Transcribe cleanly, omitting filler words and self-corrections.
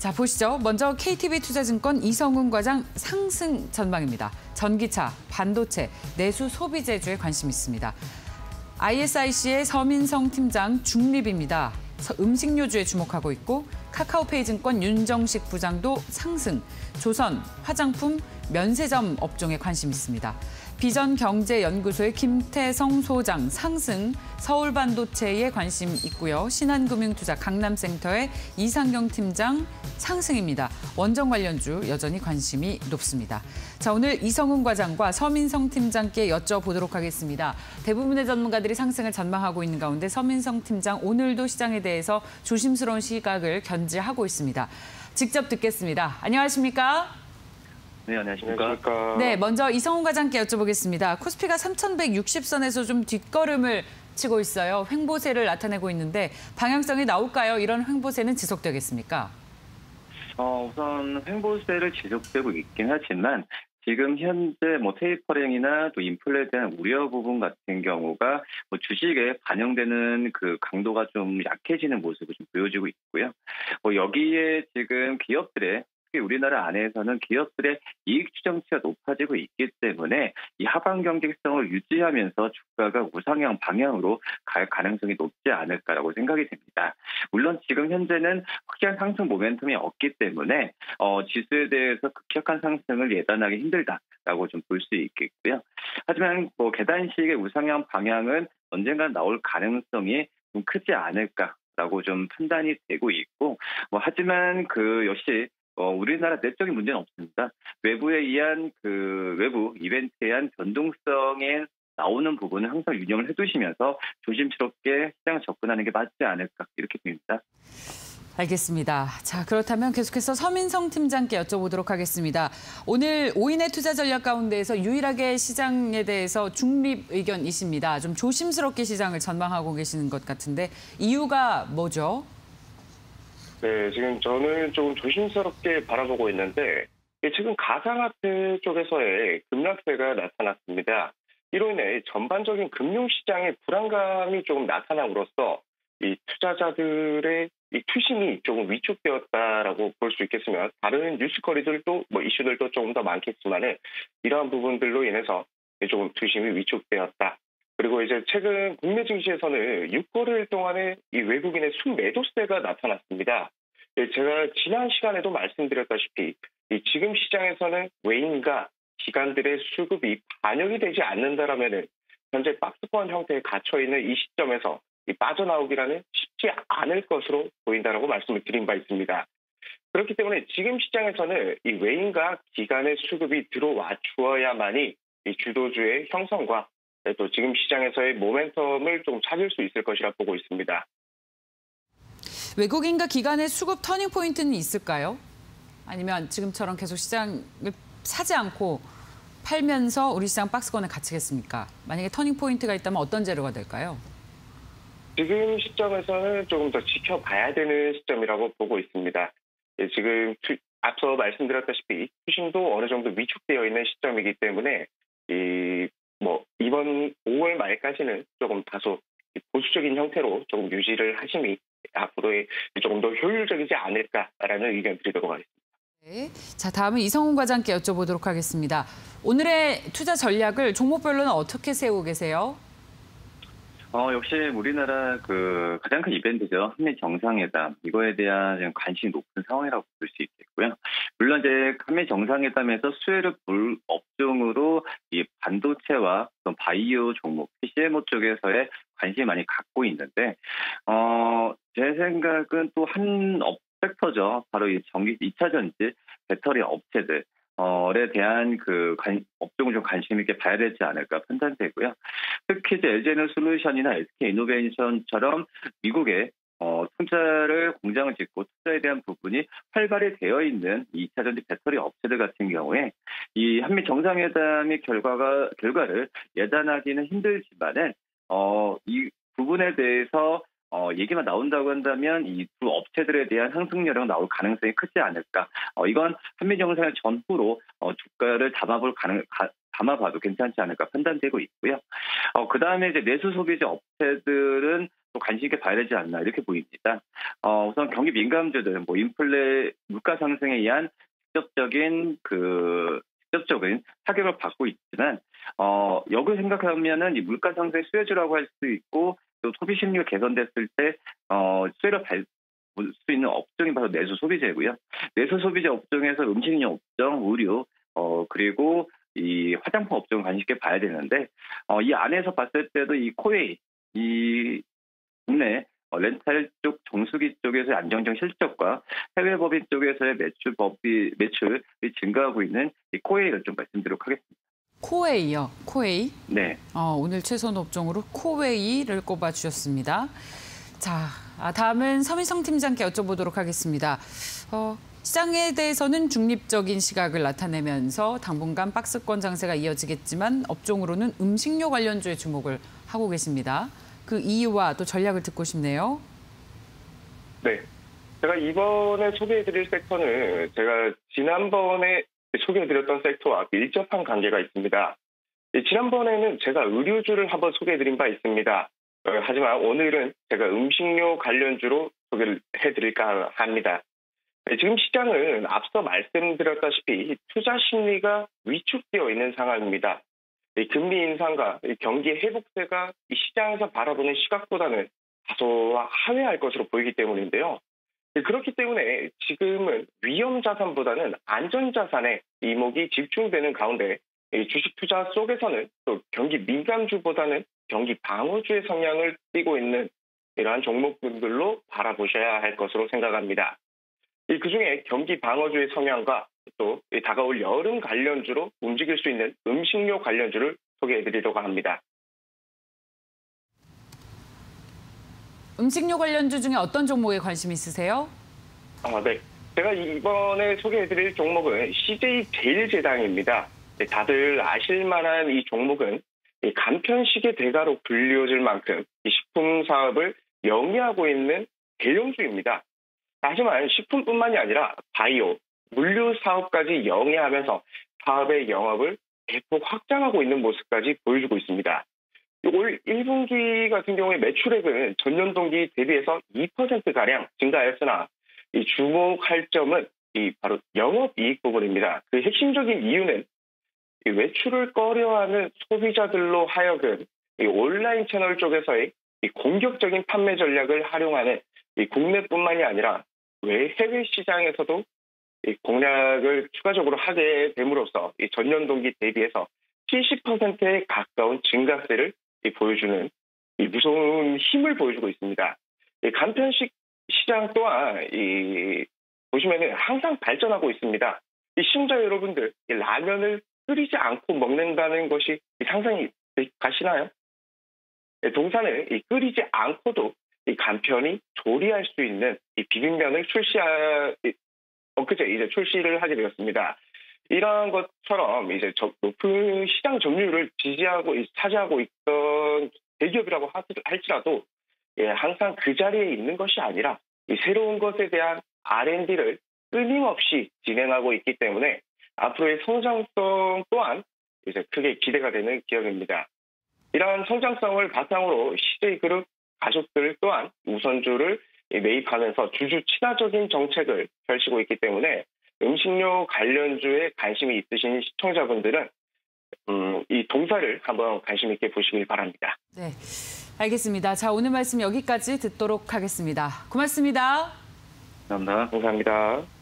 자, 보시죠. 먼저 KTB투자증권 이성훈 과장 상승 전망입니다. 전기차, 반도체, 내수 소비재주에 관심 있습니다. ISIC의 서민성 팀장 중립입니다. 음식료주에 주목하고 있고 카카오페이 증권 윤정식 부장도 상승, 조선, 화장품, 면세점 업종에 관심 있습니다. 비전경제연구소의 김태성 소장 상승, 서울반도체에 관심 있고요. 신한금융투자 강남센터의 이상경 팀장 상승입니다. 원전 관련주 여전히 관심이 높습니다. 자, 오늘 이성훈 과장과 서민성 팀장께 여쭤보도록 하겠습니다. 대부분의 전문가들이 상승을 전망하고 있는 가운데 서민성 팀장 오늘도 시장에 대해서 조심스러운 시각을 견지하고 있습니다. 직접 듣겠습니다. 안녕하십니까? 네, 안녕하십니까? 네, 먼저 이성훈 과장께 여쭤보겠습니다. 코스피가 3,160선에서 좀 뒷걸음을 치고 있어요. 횡보세를 나타내고 있는데 방향성이 나올까요? 이런 횡보세는 지속되겠습니까? 우선 횡보세를 지속되고 있긴 하지만 지금 현재 테이퍼링이나 또 인플레에 대한 우려 부분 같은 경우가 주식에 반영되는 그 강도가 좀 약해지는 모습을 좀 보여지고 있고요. 여기에 지금 기업들의 우리나라 안에서는 기업들의 이익 추정치가 높아지고 있기 때문에 이 하방 경직성을 유지하면서 주가가 우상향 방향으로 갈 가능성이 높지 않을까라고 생각이 됩니다. 물론 지금 현재는 확실한 상승 모멘텀이 없기 때문에 지수에 대해서 급격한 상승을 예단하기 힘들다라고 좀 볼 수 있겠고요. 하지만 계단식의 우상향 방향은 언젠가 나올 가능성이 좀 크지 않을까라고 좀 판단이 되고 있고 하지만 역시 우리나라 내적인 문제는 없습니다. 외부에 의한 외부 이벤트에 의한 변동성에 나오는 부분은 항상 유념을 해두시면서 조심스럽게 시장에 접근하는 게 맞지 않을까 이렇게 봅니다. 알겠습니다. 자, 그렇다면 계속해서 서민성 팀장께 여쭤보도록 하겠습니다. 오늘 5인의 투자 전략 가운데에서 유일하게 시장에 대해서 중립 의견이십니다. 좀 조심스럽게 시장을 전망하고 계시는 것 같은데 이유가 뭐죠? 네, 지금 저는 좀 조심스럽게 바라보고 있는데 지금 가상화폐 쪽에서의 급락세가 나타났습니다. 이로 인해 전반적인 금융시장의 불안감이 조금 나타남으로써 이 투자자들의 이 투심이 조금 위축되었다라고 볼 수 있겠으면 다른 뉴스거리들도 이슈들도 조금 더 많겠지만은 이러한 부분들로 인해서 조금 투심이 위축되었다. 그리고 이제 최근 국내 증시에서는 6거래일 동안에 이 외국인의 순매도세가 나타났습니다. 제가 지난 시간에도 말씀드렸다시피 지금 시장에서는 외인과 기관들의 수급이 반영이 되지 않는다라면은 현재 박스권 형태에 갇혀 있는 이 시점에서 빠져나오기라는 쉽지 않을 것으로 보인다라고 말씀을 드린 바 있습니다. 그렇기 때문에 지금 시장에서는 이 외인과 기관의 수급이 들어와 주어야만이 이 주도주의 형성과 또 지금 시장에서의 모멘텀을 좀 찾을 수 있을 것이라 보고 있습니다. 외국인과 기관의 수급 터닝 포인트는 있을까요? 아니면 지금처럼 계속 시장을 사지 않고 팔면서 우리 시장 박스권에 갇히겠습니까? 만약에 터닝 포인트가 있다면 어떤 재료가 될까요? 지금 시점에서는 조금 더 지켜봐야 되는 시점이라고 보고 있습니다. 지금 앞서 말씀드렸다시피 투심도 어느 정도 위축되어 있는 시점이기 때문에 이번 5월 말까지는 조금 다소 보수적인 형태로 조금 유지를 하심이 앞으로의 조금 더 효율적이지 않을까라는 의견 드리도록 하겠습니다. 네. 자, 다음은 이성훈 과장께 여쭤보도록 하겠습니다. 오늘의 투자 전략을 종목별로는 어떻게 세우고 계세요? 역시 우리나라 가장 큰 이벤트죠. 한미 정상회담. 이거에 대한 관심이 높은 상황이라고 볼 수 있겠고요. 물론 이제 한미 정상회담에서 수혜를 볼 업종으로 이 반도체와 바이오 종목, CMO 쪽에서의 관심이 많이 갖고 있는데, 제 생각은 또 한 섹터죠. 바로 이 2차 전지 배터리 업체들. 에 대한 업종을 좀 관심 있게 봐야 되지 않을까 판단되고요. 특히 이제 LG에너솔루션이나 SK이노베이션처럼 미국에 투자를 공장을 짓고 투자에 대한 부분이 활발히 되어 있는 2차 전지 배터리 업체들 같은 경우에 이 한미 정상회담의 결과를 예단하기는 힘들지만은 이 부분에 대해서 얘기만 나온다고 한다면 이 두 업체들에 대한 상승 여력 나올 가능성이 크지 않을까. 이건 한미 정상회 전후로 주가를 담아봐도 괜찮지 않을까 판단되고 있고요. 그다음에 이제 내수 소비재 업체들은 또 관심 있게 봐야 되지 않나 이렇게 보입니다. 우선 경기 민감주들, 인플레 물가 상승에 의한 직접적인 타격을 받고 있지만 역을 생각하면은 이 물가 상승의 수혜주라고 할 수 있고 또 소비 심리가 개선됐을 때 수혜를 볼 수 있는 업종이 바로 내수 소비재고요. 내수 소비재 업종에서 음식료 업종, 의류 그리고 이 화장품 업종을 관심 있게 봐야 되는데 이 안에서 봤을 때도 이 코웨이 이 국내 렌탈 쪽 정수기 쪽에서의 안정적 실적과 해외 법인 쪽에서의 매출이 증가하고 있는 이 코웨이를 좀 말씀드리도록 하겠습니다. 코웨이요. 코웨이? 네. 오늘 최선 업종으로 코웨이를 꼽아주셨습니다. 자, 다음은 서민성 팀장께 여쭤보도록 하겠습니다. 시장에 대해서는 중립적인 시각을 나타내면서 당분간 박스권 장세가 이어지겠지만 업종으로는 음식료 관련주에 주목을 하고 계십니다. 그 이유와 또 전략을 듣고 싶네요. 네. 제가 이번에 소개해드릴 섹터는 제가 지난번에 소개해드렸던 섹터와 밀접한 관계가 있습니다. 지난번에는 제가 의류주를 한번 소개해드린 바 있습니다. 하지만 오늘은 제가 음식료 관련주로 소개를 해드릴까 합니다. 지금 시장은 앞서 말씀드렸다시피 투자 심리가 위축되어 있는 상황입니다. 금리 인상과 경기 회복세가 이 시장에서 바라보는 시각보다는 다소 하회할 것으로 보이기 때문인데요. 그렇기 때문에 지금은 위험 자산보다는 안전 자산에 이목이 집중되는 가운데 주식 투자 속에서는 또 경기 민감주보다는 경기 방어주의 성향을 띠고 있는 이러한 종목군들로 바라보셔야 할 것으로 생각합니다. 그중에 경기 방어주의 성향과 또 다가올 여름 관련주로 움직일 수 있는 음식료 관련주를 소개해드리려고 합니다. 음식료 관련주 중에 어떤 종목에 관심 있으세요? 네. 제가 이번에 소개해드릴 종목은 CJ제일제당입니다. 다들 아실 만한 이 종목은 간편식의 대가로 불리워질 만큼 이 식품 사업을 영위하고 있는 대형주입니다. 하지만 식품뿐만이 아니라 바이오, 물류 사업까지 영위하면서 사업의 영업을 대폭 확장하고 있는 모습까지 보여주고 있습니다. 올 1분기 같은 경우에 매출액은 전년 동기 대비해서 2%가량 증가하였으나 이 주목할 점은 바로 영업이익 부분입니다. 그 핵심적인 이유는 이 외출을 꺼려하는 소비자들로 하여금 이 온라인 채널 쪽에서의 이 공격적인 판매 전략을 활용하는 이 국내뿐만이 아니라 해외 시장에서도 이 공략을 추가적으로 하게 됨으로써 이 전년 동기 대비해서 70%에 가까운 증가세를 보여주는 이 무서운 힘을 보여주고 있습니다. 이 간편식 시장 또한 보시면은 항상 발전하고 있습니다. 이 시청자 여러분들 이 라면을 끓이지 않고 먹는다는 것이 상상이 가시나요? 동사는 끓이지 않고도 이 간편히 조리할 수 있는 이 비빔면을 엊그제 이제 출시를 하게 되었습니다. 이러한 것처럼 이제 높은 시장 점유율을 차지하고 있던 대기업이라고 할지라도 항상 그 자리에 있는 것이 아니라 이 새로운 것에 대한 R&D를 끊임없이 진행하고 있기 때문에 앞으로의 성장성 또한 이제 크게 기대가 되는 기업입니다. 이러한 성장성을 바탕으로 CJ그룹 가족들 또한 우선주를 매입하면서 주주 친화적인 정책을 펼치고 있기 때문에 음식료 관련주에 관심이 있으신 시청자분들은 이 동사를 한번 관심 있게 보시길 바랍니다. 네, 알겠습니다. 자, 오늘 말씀 여기까지 듣도록 하겠습니다. 고맙습니다. 감사합니다. 감사합니다.